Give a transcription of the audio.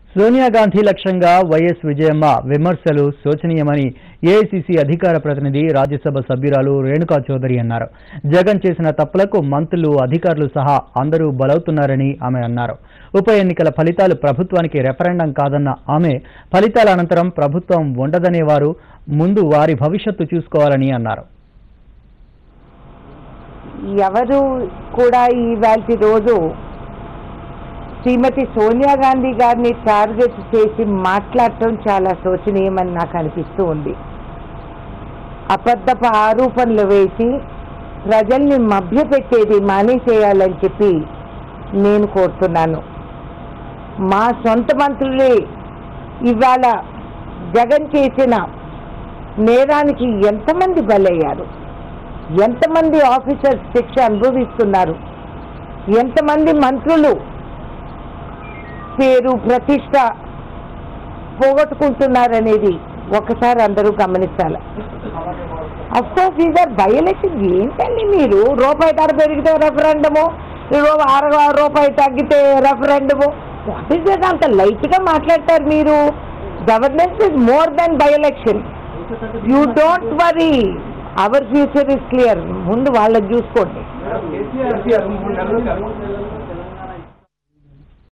సోనియా గాంధీ లక్ష్యంగా వైఎస్ విజయమ్మ విమర్శలు శోచనీయమని ఏఐసీసీ అధికార ప్రతినిధి రాజ్యసభ సభ్యురాలు రేణుకా చౌదరి అన్నారు. జగన్ చేసిన తప్పులకు మంత్రులు, అధికారులు సహా అందరూ బలవుతున్నారని ఆమె అన్నారు. ఉప ఎన్నికల ఫలితాలు ప్రభుత్వానికి రెఫరెండం కాదన్న ఆమె, ఫలితాల అనంతరం ప్రభుత్వం ఉండదనేవారు ముందు వారి భవిష్యత్తు చూసుకోవాలని అన్నారు. ఎవరు కూడా ఇవాల్టి రోజు శ్రీమతి సోనియా గాంధీ గారిని టార్గెట్ చేసి మాట్లాడటం చాలా శోచనీయమని నాకు అనిపిస్తూ ఉంది. అబద్ధపు ఆరోపణలు వేసి ప్రజల్ని మభ్యపెట్టేది మానేసేయాలని చెప్పి నేను కోరుతున్నాను. మా సొంత మంత్రులే ఇవాళ జగన్ చేసిన నేరానికి ఎంతమంది బలయ్యారు, ఎంతమంది ఆఫీసర్స్ శిక్ష అనుభవిస్తున్నారు, ఎంతమంది మంత్రులు పేరు ప్రతిష్ట పోగొట్టుకుంటున్నారనేది ఒకసారి అందరూ గమనించాలి. Of course is by election. ఏంటండి మీరు రూపాయి ధర పెరిగితే రెఫరెండము, రూపాయి తగ్గితే రెఫరెండము, వాట్ ఈస్ దట్? అంత లైట్గా మాట్లాడతారు మీరు. Governance is more than by election. You don't worry, our future is clear. ముందు వాళ్ళని చూసుకోండి.